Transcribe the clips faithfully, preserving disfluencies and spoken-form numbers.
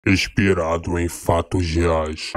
Inspirado em fatos reais.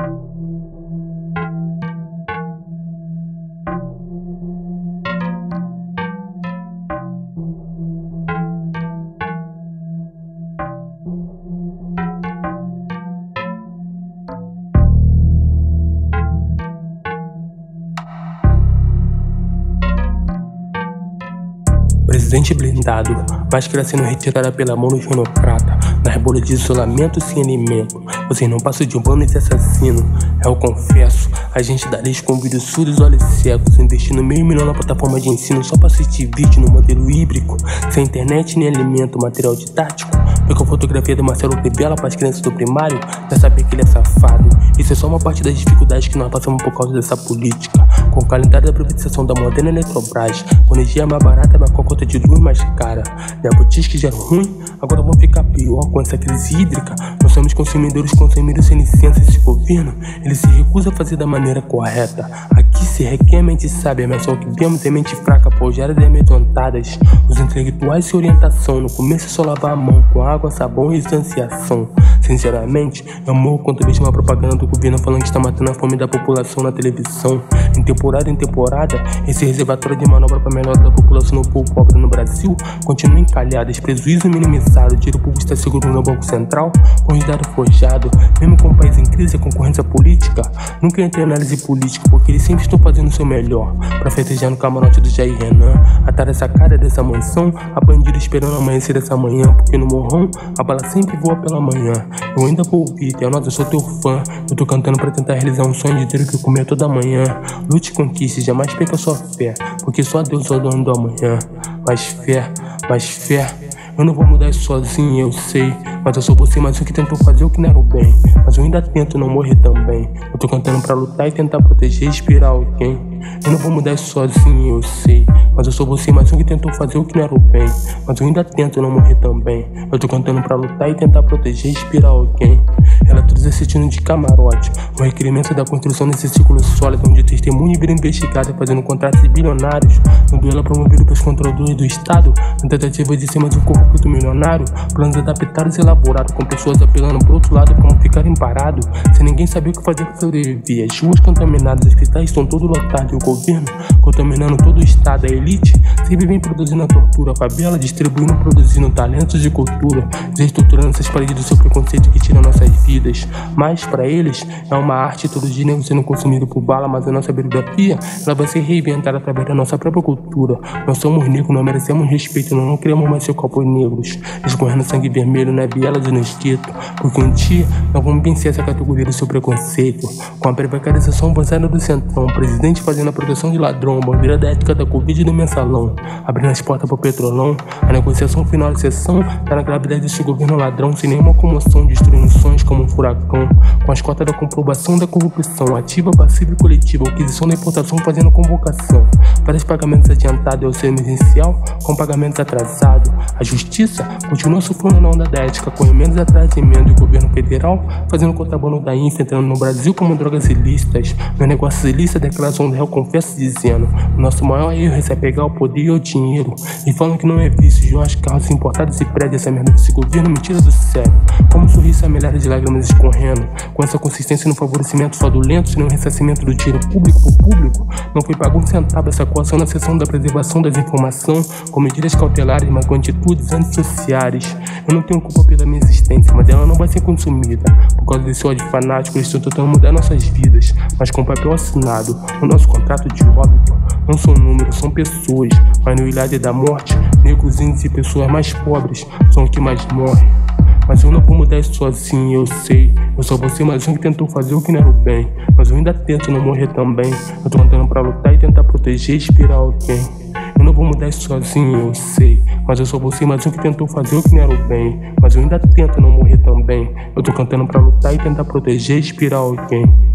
Presidente blindado, máscara sendo retirada pela mão do genocrata. Nas bolhas de isolamento sem alimento, vocês não passam de humano esse assassino. Rel Confesso, agente da lei com vídeos surdos, olhos cegos, investindo meio milhão na plataforma de ensino só pra assistir vídeo no modelo híbrido, sem internet nem alimento, material didático. Pegou fotografia do Marcelo Pebela para as crianças do primário, já saber que ele é safado. Isso é só uma parte das dificuldades que nós passamos por causa dessa política. Com o calendário da privatização da moderna Eletrobras, com energia mais barata, mas com a conta de luz mais cara. Nepotistas que já eram ruim, agora vão ficar pior com essa crise hídrica. Nós somos consumidores consumidos sem licença. Esse governo, ele se recusa a fazer da maneira correta. Aqui se requer mente sábia, mas só o que vemos é mente fraca, forjadas e amedrontadas. Os intelectuais sem orientação, no começo é só lavar a mão com água, sabão e distanciação. Sinceramente, eu morro quando vejo uma propaganda do governo falando que está matando a fome da população na televisão. Em temporada em temporada, esse reservatório de manobra para melhora da população no povo pobre no Brasil continua encalhado, prejuízo minimizado, o dinheiro público está seguro no Banco Central, com os dados forjados. Mesmo com o país em crise, a concorrência política nunca entra em análise política, porque eles sempre estão fazendo o seu melhor para festejar no camarote do Jair Renan. Atrás dessa cara dessa mansão, a bandida esperando amanhecer dessa manhã, porque no morrão a bala sempre voa pela manhã. Eu ainda vou ouvir, T N O S, eu sou teu fã. Eu tô cantando pra tentar realizar um sonho de ter o que comer toda manhã. Lute e conquiste, jamais perca sua fé, porque só Deus é o dono do amanhã. Mais fé, mais fé. Eu não vou mudar isso sozinho, eu sei. Mas eu sou você mais um que tentou fazer o que não era o bem. Mas eu ainda tento não morrer também. Eu tô cantando pra lutar e tentar proteger e inspirar alguém. Eu não vou mudar isso sozinho, eu sei. Mas eu sou você mais um que tentou fazer o que não era o bem. Mas eu ainda tento não morrer também. Eu tô cantando pra lutar e tentar proteger e inspirar alguém. Relatoria assistindo de camarote, o requerimento da construção desse círculo sólido, onde testemunhas viram investigadas fazendo contratos bilionários. No duelo promovido pelos controladores do Estado, na tentativa de ser mais um corrupto milionário. Planos adaptados e elaborados, com pessoas apelando pro outro lado pra não ficarem parados, sem ninguém saber o que fazer pra sobreviver. As ruas contaminadas, os cristais estão todos lotados, e o governo contaminando todo o Estado. A elite sempre vem produzindo a tortura, a favela distribuindo, produzindo talentos de cultura, desestruturando essas paredes do seu preconceito que tira nossas vidas. Mas para eles é uma arte todo dia sendo consumido por bala, mas a nossa biografia ela vai ser reinventada através da nossa própria cultura. Nós somos negros, não merecemos respeito, nós não queremos mais ser copos negros, escorrendo sangue vermelho na bielas e no esquito, porque um dia nós vamos vencer essa categoria do seu preconceito. Com a precarização avançada do centrão, o presidente fazendo a proteção de ladrão, a bandeira da ética da Covid do mensalão, abrindo as portas para o petrolão. A negociação final de sessão tá na gravidade desse governo ladrão, sem nenhuma comoção, destruindo sonhos como um furacão, com as cotas da comprovação da corrupção, ativa, passiva e coletiva, aquisição da importação fazendo convocação, vários pagamentos adiantados e auxílio emergencial com pagamentos atrasados. A justiça continua sofrendo na onda da ética, com emendas atrás de emenda, e o governo federal fazendo contrabando da infra, entrando no Brasil como drogas ilícitas. No negócio ilícito, a declaração do Rel Confesso dizendo: o nosso maior erro é se apegar ao poder e ao dinheiro, e falam que não é vício, de umas carros importados e prédios. Essa merda desse governo me tira do sério. Como sorriso a milhares de lágrimas escorrendo, com essa consistência no favorecimento fraudulento, sem o ressarcimento do dinheiro público por público. Não foi pago um centavo essa coação na seção da preservação das informações, com medidas cautelares, mas com atitudes antissociais. Eu não tenho culpa pela minha existência, mas ela não vai ser consumida. Por causa desse ódio fanático, eles estão tentando mudar nossas vidas, mas com papel assinado, o nosso contrato de óbito. Não são números, são pessoas, mas no ilhado da morte, negros, índios e pessoas mais pobres são os que mais morrem. Mas eu não vou mudar isso sozinho, eu sei. Eu sou você mais um que tentou fazer o que não era o bem, mas eu ainda tento não morrer também. Eu tô andando pra lutar e tentar proteger e inspirar alguém. Eu não vou mudar isso sozinho, eu sei. Mas eu sou você mais um que tentou fazer o que não era o bem, mas eu ainda tento não morrer também. Eu tô cantando pra lutar e tentar proteger e inspirar alguém.